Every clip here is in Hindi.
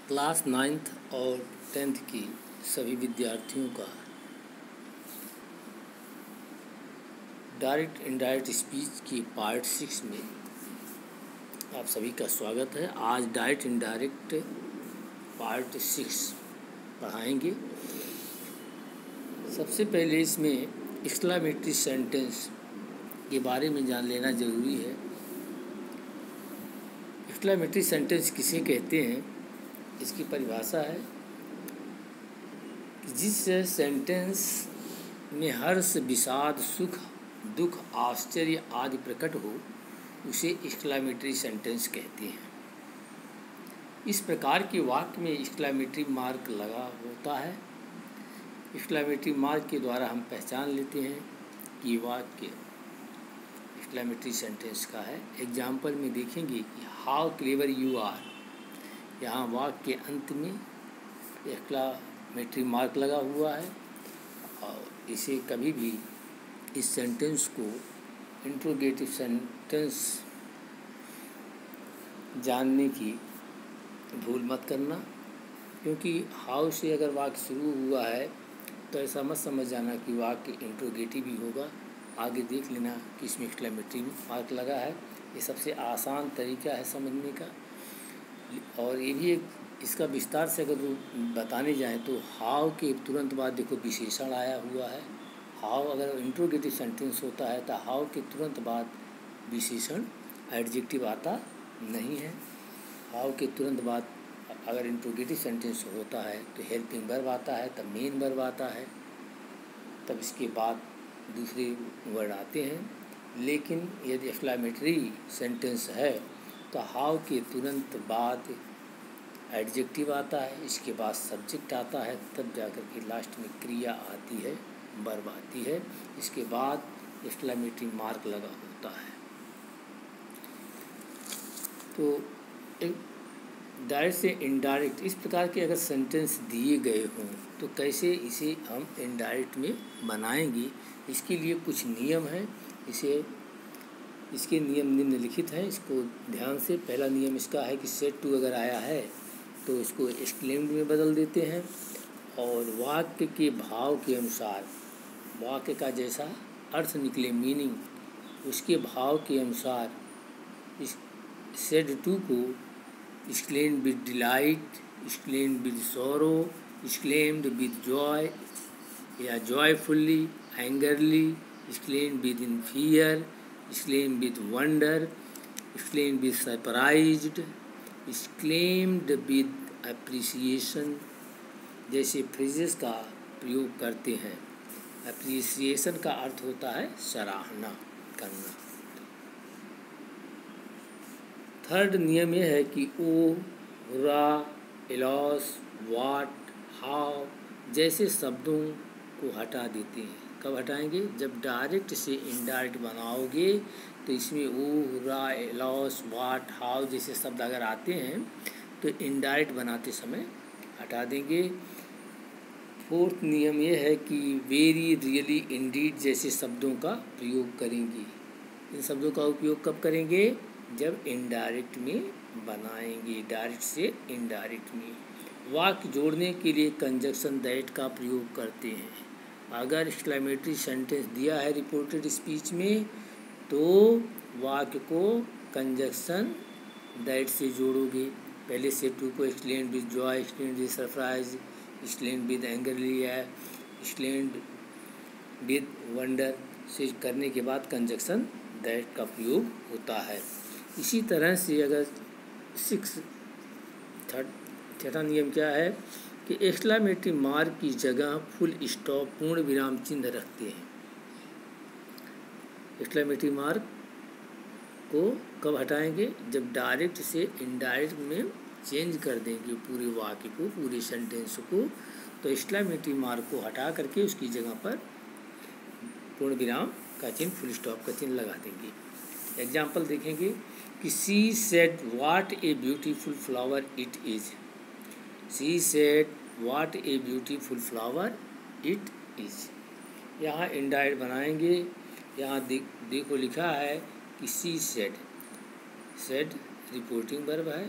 क्लास 9th और 10th की सभी विद्यार्थियों का डायरेक्ट इनडायरेक्ट स्पीच की पार्ट 6 में आप सभी का स्वागत है। आज डायरेक्ट इनडायरेक्ट पार्ट 6 पढ़ाएंगे। सबसे पहले इसमें एक्सक्लेमेटरी सेंटेंस के बारे में जान लेना ज़रूरी है। एक्सक्लेमेटरी सेंटेंस किसे कहते हैं, इसकी परिभाषा है कि जिस सेंटेंस में हर्ष, विषाद, सुख, दुख, आश्चर्य आदि प्रकट हो उसे एक्सक्लेमेटरी सेंटेंस कहते हैं। इस प्रकार के वाक्य में एक्सक्लेमेटरी मार्क लगा होता है। एक्सक्लेमेटरी मार्क के द्वारा हम पहचान लेते हैं कि वाक्य एक्सक्लेमेटरी सेंटेंस का है। एग्जाम्पल में देखेंगे कि हाउ क्लेवर यू आर, यहाँ वाक्य के अंत में एक्सक्लेमेटरी मार्क लगा हुआ है और इसे कभी भी इस सेंटेंस को इंट्रोगेटिव सेंटेंस जानने की भूल मत करना, क्योंकि हाउ से अगर वाक्य शुरू हुआ है तो ऐसा मत समझ जाना कि वाक्य इंट्रोगेटिव ही होगा। आगे देख लेना कि इसमें एक्सक्लेमेटरी मार्क लगा है। ये सबसे आसान तरीका है समझने का। और ये भी एक इसका विस्तार से अगर बताने जाएं तो हाउ के तुरंत बाद देखो विशेषण आया हुआ है। हाउ अगर इंट्रोगेटिव सेंटेंस होता है तो हाउ के तुरंत बाद विशेषण एडजेक्टिव आता नहीं है। हाउ के तुरंत बाद अगर इंट्रोगेटिव सेंटेंस होता है तो हेल्पिंग वर्ब आता है, तब मेन वर्ब आता है, तब इसके बाद दूसरे वर्ड आते हैं। लेकिन यदि एक्सक्लेमेटरी सेंटेंस है तो हाउ के तुरंत बाद एडजेक्टिव आता है, इसके बाद सब्जेक्ट आता है, तब जाकर के लास्ट में क्रिया आती है, वर्ब आती है, इसके बाद एक्सक्लेमेटरी मार्क लगा होता है। तो एक डायरेक्ट से इनडायरेक्ट इस प्रकार के अगर सेंटेंस दिए गए हों तो कैसे इसे हम इनडायरेक्ट में बनाएंगे, इसके लिए कुछ नियम हैं। इसके नियम निम्नलिखित हैं, इसको ध्यान से। पहला नियम इसका है कि सेड टू अगर आया है तो इसको एक्सक्लेम्ड में बदल देते हैं और वाक्य के भाव के अनुसार, वाक्य का जैसा अर्थ निकले, मीनिंग, उसके भाव के अनुसार इस सेड टू को exclaimed with delight, exclaimed with sorrow, exclaimed with joy या joyfully, angrily, exclaimed with in fear, exclaimed with wonder, exclaimed with surprised, exclaimed with appreciation जैसे फ्रेजेस का प्रयोग करते हैं। एप्रिसिएशन का अर्थ होता है सराहना करना। थर्ड नियम यह है कि ओ, रा, एलॉस, वाट, हाउ जैसे शब्दों को हटा देते हैं। कब हटाएंगे? जब डायरेक्ट से इनडायरेक्ट बनाओगे तो इसमें ओ, रा, एलॉस, वाट, हाउ जैसे शब्द अगर आते हैं तो इनडायरेक्ट बनाते समय हटा देंगे। फोर्थ नियम यह है कि वेरी, रियली, इंडीड जैसे शब्दों का प्रयोग करेंगे। इन शब्दों का उपयोग कब करेंगे? जब इनडायरेक्ट में बनाएंगे, डायरेक्ट से इनडायरेक्ट में। वाक्य जोड़ने के लिए कंजक्शन दैट का प्रयोग करते हैं। अगर एक्सक्लेमेटरी सेंटेंस दिया है रिपोर्टेड स्पीच में तो वाक्य को कंजक्शन दैट से जोड़ोगे। पहले से टू को explain with joy, explain with surprise, explain with angry या एक्सप्लेन विद वंडर से करने के बाद कंजक्शन दैट का प्रयोग होता है। इसी तरह से अगर छठा नियम क्या है कि एक्सक्लेमेटरी मार्क की जगह फुल स्टॉप, पूर्ण विराम चिन्ह रखते हैं। एक्सक्लेमेटरी मार्क को कब हटाएंगे? जब डायरेक्ट से इनडायरेक्ट में चेंज कर देंगे पूरे वाक्य को, पूरे सेंटेंस को, तो एक्सक्लेमेटरी मार्क को हटा करके उसकी जगह पर पूर्ण विराम का चिन्ह, फुल स्टॉप का चिन्ह लगा देंगे। एग्जाम्पल देखेंगे कि she said what a beautiful flower it is. She said what a beautiful flower it is. यहाँ इनडायरेक्ट बनाएंगे। यहाँ देखो लिखा है कि she said, said reporting verb है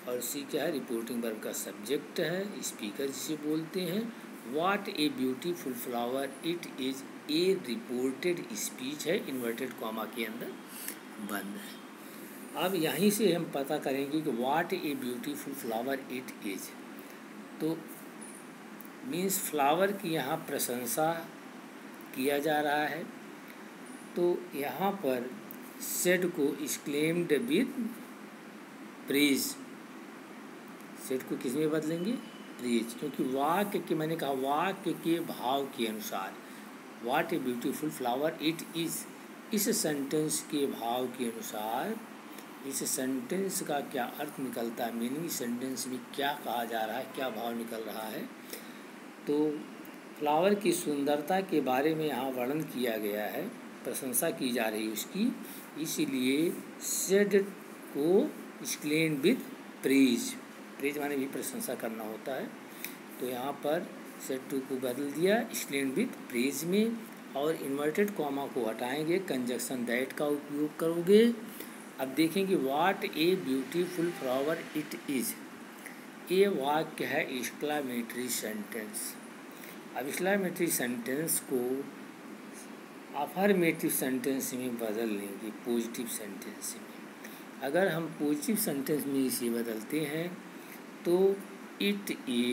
और सी क्या है, रिपोर्टिंग वर्ब का सब्जेक्ट है, स्पीकर जिसे बोलते हैं। What a beautiful flower, it is a reported speech है, इन्वर्टेड कॉमा के अंदर बंद है। अब यहीं से हम पता करेंगे कि what a beautiful flower it is, तो मीन्स फ्लावर की यहाँ प्रशंसा किया जा रहा है। तो यहाँ पर सेड को एक्सक्लेम्ड विद प्रेज, सेड को किस में बदलेंगे, प्रेज, क्योंकि वाक्य के, मैंने कहा वाक्य के भाव के अनुसार what a beautiful flower it is, इस सेंटेंस के भाव के अनुसार इस सेंटेंस का क्या अर्थ निकलता है, मीनिंग सेंटेंस में क्या कहा जा रहा है, क्या भाव निकल रहा है। तो फ्लावर की सुंदरता के बारे में यहाँ वर्णन किया गया है, प्रशंसा की जा रही है उसकी, इसीलिए सेड को एक्सक्लेम्ड विद प्रेज, प्रेज माने भी प्रशंसा करना होता है। तो यहाँ पर सेड टू को बदल दिया एक्सक्लेम्ड विद प्रेज में, और इन्वर्टेड कॉमा को हटाएंगे, कंजक्शन दैट का उपयोग करोगे। अब देखेंगे what a beautiful flower it is, ये वाक्य है एक्सक्लामेटरी सेंटेंस। अब एक्सक्लामेटरी सेंटेंस को अफर्मेटिव सेंटेंस में बदल लेंगे, पॉजिटिव सेंटेंस में। अगर हम पॉजिटिव सेंटेंस में इसे बदलते हैं तो it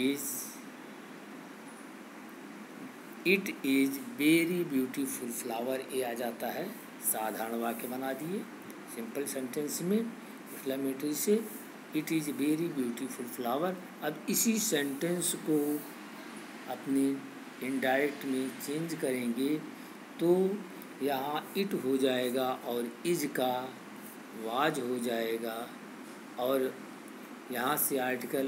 is very beautiful flower, ये आ जाता है, साधारण वाक्य बना दिए सिंपल सेंटेंस में एक्सक्लेमेटरी से, it is very beautiful flower. अब इसी सेंटेंस को अपने इनडायरेक्ट में चेंज करेंगे तो यहाँ इट हो जाएगा और इज का वाज हो जाएगा, और यहाँ से आर्टिकल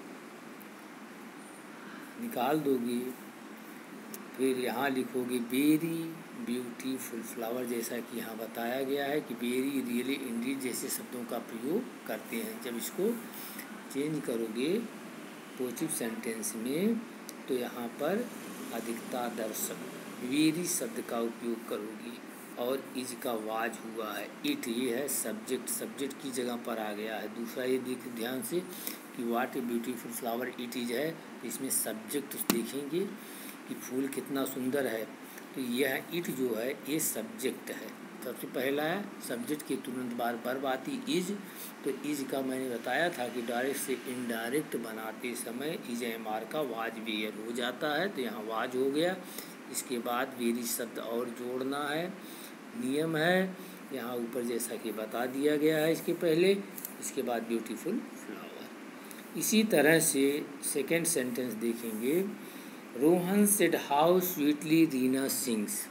निकाल दोगे, फिर यहाँ लिखोगे वेरी ब्यूटीफुल फ्लावर, जैसा कि यहाँ बताया गया है कि वेरी, रियली, इंडीड जैसे शब्दों का प्रयोग करते हैं। जब इसको चेंज करोगे पॉजिटिव सेंटेंस में तो यहाँ पर अधिकता दर्शक वेरी शब्द का उपयोग करोगी, और इज का वाज हुआ है, इट ये है सब्जेक्ट, सब्जेक्ट की जगह पर आ गया है। दूसरा ये देख ध्यान से कि what a beautiful flower it is है, इसमें सब्जेक्ट देखेंगे कि फूल कितना सुंदर है, तो यह इट जो है ये सब्जेक्ट है। सबसे पहला है सब्जेक्ट के तुरंत बाद वर्ब आती इज, तो इज का मैंने बताया था कि डायरेक्ट से इनडायरेक्ट बनाते समय इज एम आर का वाज वेयर हो जाता है, तो यहाँ वाज हो गया। इसके बाद वेरी शब्द और जोड़ना है, नियम है यहाँ ऊपर जैसा कि बता दिया गया है इसके पहले। इसके बाद ब्यूटीफुल फ्लावर। इसी तरह से सेकेंड सेंटेंस देखेंगे, Rohan said how sweetly Reena sings,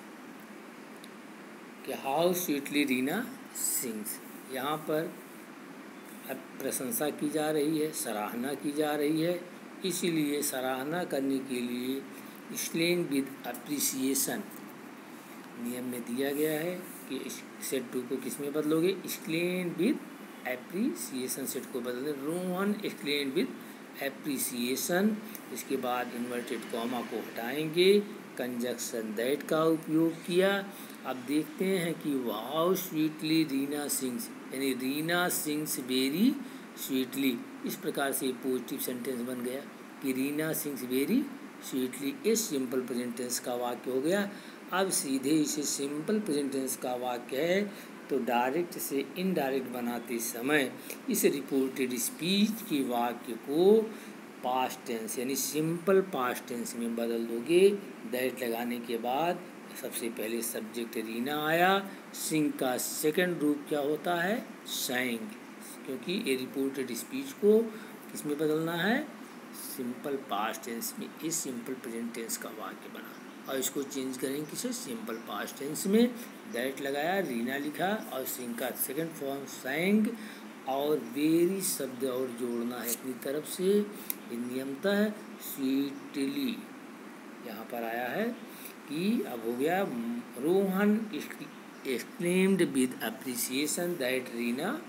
कि हाउ स्वीटली रीना सिंग्स, यहाँ पर अब प्रशंसा की जा रही है, सराहना की जा रही है, इसीलिए सराहना करने के लिए एक्सप्लेन विद अप्रिसिएशन नियम में दिया गया है कि सेट टू को किस में बदलोगे, एक्सप्लेन विद एप्रिसिएशन, सेट को बदल रोहन एक्सप्लेन विद एप्रिसिएशन। इसके बाद इन्वर्टेड कॉमा को हटाएंगे, कंजक्शन दैट का उपयोग किया। अब देखते हैं कि वाओ स्वीटली रीना सिंग्स, यानी रीना सिंग्स वेरी स्वीटली, इस प्रकार से पॉजिटिव सेंटेंस बन गया कि रीना सिंग्स वेरी स्वीटली, इस सिंपल प्रेजेंट टेंस का वाक्य हो गया। अब सीधे इसे सिंपल प्रेजेंट टेंस का वाक्य है तो डायरेक्ट से इनडायरेक्ट बनाते समय इस रिपोर्टेड स्पीच के वाक्य को पास्ट टेंस यानी सिंपल पास्ट टेंस में बदल दोगे। दैट लगाने के बाद सबसे पहले सब्जेक्ट रीना आया, सिंग का सेकंड रूप क्या होता है, सैंग, क्योंकि ये रिपोर्टेड स्पीच को किसमें बदलना है, सिंपल पास्ट टेंस में। इस सिंपल प्रेजेंट टेंस का वाक्य बना और इसको चेंज करेंगे किसे, सिंपल पास्ट टेंस में। दैट लगाया, रीना लिखा और सिंग का सेकंड फॉर्म सैंग, और वेरी शब्द और जोड़ना है अपनी तरफ से, ये नियमतः स्वीटली यहाँ पर आया है कि अब हो गया Rohan exclaimed with appreciation that Reena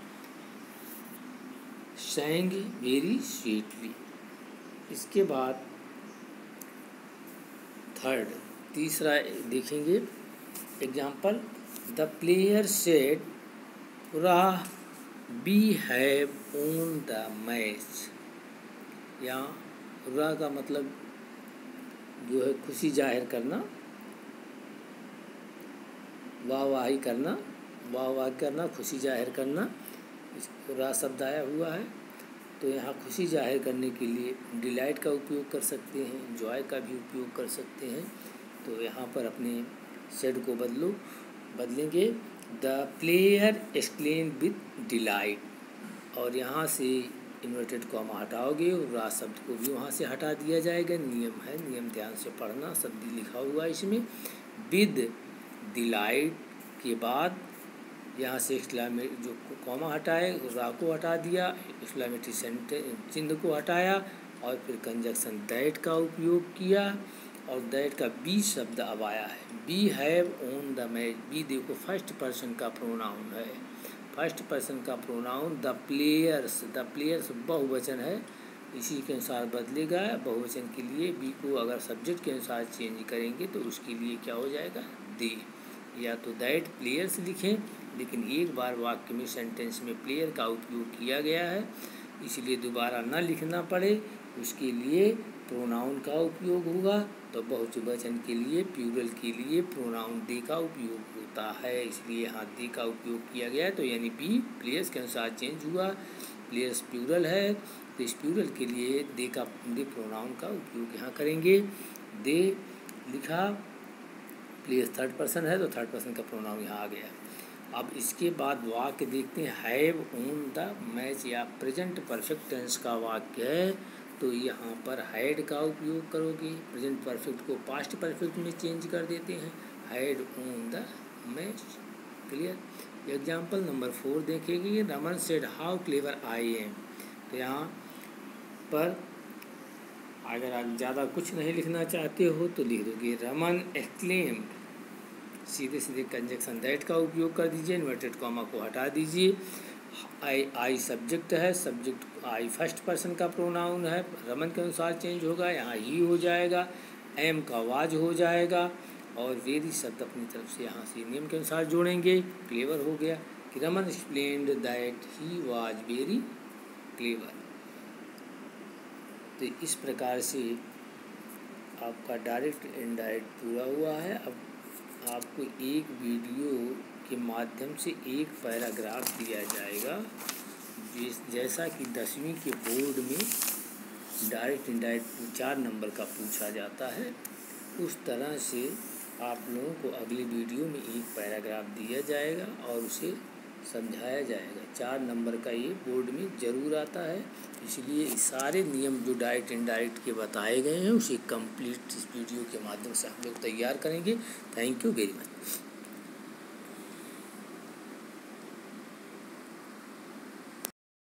sang very sweetly. इसके बाद थर्ड तीसरा देखेंगे example, the player said hurrah we have won the match. यहाँ हुर्रा का मतलब जो है खुशी जाहिर करना, वाहवाही करना, खुशी जाहिर करना, हुर्रा शब्द आया हुआ है। तो यहाँ खुशी जाहिर करने के लिए डिलाइट का उपयोग कर सकते हैं, जॉय का भी उपयोग कर सकते हैं। तो यहाँ पर अपने सेड को बदलेंगे the player exclaim with delight, और यहाँ से इन्वर्टेड कॉमा हटाओगे और रा शब्द को भी वहाँ से हटा दिया जाएगा। नियम है, नियम ध्यान से पढ़ना, शब्द लिखा हुआ है इसमें। विद डिलाइट के बाद यहाँ से एक्सक्लेमेटरी जो कॉमा हटाए, रा को हटा दिया, एक्सक्लेमेटरी सेंटेंस चिन्ह को हटाया, और फिर कंजक्शन दैट का उपयोग किया, और दैट का बी शब्द अब आया है। We have won the match. बी देखो फर्स्ट पर्सन का प्रोनाउन है, फर्स्ट पर्सन का प्रोनाउन। द प्लेयर्स बहुवचन है, इसी के अनुसार बदलेगा। बहुवचन के लिए बी को अगर सब्जेक्ट के अनुसार चेंज करेंगे तो उसके लिए क्या हो जाएगा, दे। या तो दैट प्लेयर्स लिखें, लेकिन एक बार वाक्य में सेंटेंस में प्लेयर का उपयोग किया गया है, इसलिए दोबारा न लिखना पड़े, उसके लिए प्रोनाउन का उपयोग होगा। तो बहुवचन के लिए, प्लूरल के लिए प्रोनाउन दे का उपयोग होता है, इसलिए यहाँ दे का उपयोग किया गया है। तो यानी बी प्लेयर्स के अनुसार चेंज हुआ। प्लेयर्स प्लूरल है, तो इस प्लूरल के लिए दे प्रोनाउन का उपयोग यहाँ करेंगे। दे लिखा, प्लेयर्स थर्ड पर्सन है तो थर्ड पर्सन का प्रोनाउन यहाँ आ गया। अब इसके बाद वाक्य देखते हैं। हैव ओन द मैच या प्रेजेंट परफेक्ट टेंस का वाक्य है, तो यहाँ पर हैड का उपयोग करोगे। प्रेजेंट परफेक्ट को पास्ट परफेक्ट में चेंज कर देते हैं, had won the match. Clear. Example number 4 देखेंगे। Raman said how clever I am. तो यहाँ पर अगर आप ज़्यादा कुछ नहीं लिखना चाहते हो तो लिख दोगे रमन एक्सक्लेम्ड, सीधे सीधे कंजक्शन दैट का उपयोग कर दीजिए, इन्वर्टेड कॉमा को हटा दीजिए। आई सब्जेक्ट है, सब्जेक्ट आई फर्स्ट पर्सन का प्रोनाउन है, रमन के अनुसार चेंज होगा, यहाँ ही हो जाएगा। एम का वाज हो जाएगा, और वेरी शब्द अपनी तरफ से यहाँ से नियम के अनुसार जोड़ेंगे। क्लेवर हो गया कि Raman explained that he was very clever. तो इस प्रकार से आपका डायरेक्ट इनडायरेक्ट पूरा हुआ है। अब आपको एक वीडियो के माध्यम से एक पैराग्राफ दिया जाएगा, जैसा कि 10वीं के बोर्ड में डायरेक्ट इनडायरेक्ट 4 नंबर का पूछा जाता है, उस तरह से आप लोगों को अगली वीडियो में एक पैराग्राफ दिया जाएगा और उसे समझाया जाएगा। 4 नंबर का ये बोर्ड में ज़रूर आता है, इसलिए सारे नियम जो डायरेक्ट इनडायरेक्ट के बताए गए हैं उसे कंप्लीट इस वीडियो के माध्यम से हम लोग तैयार करेंगे। Thank you very much.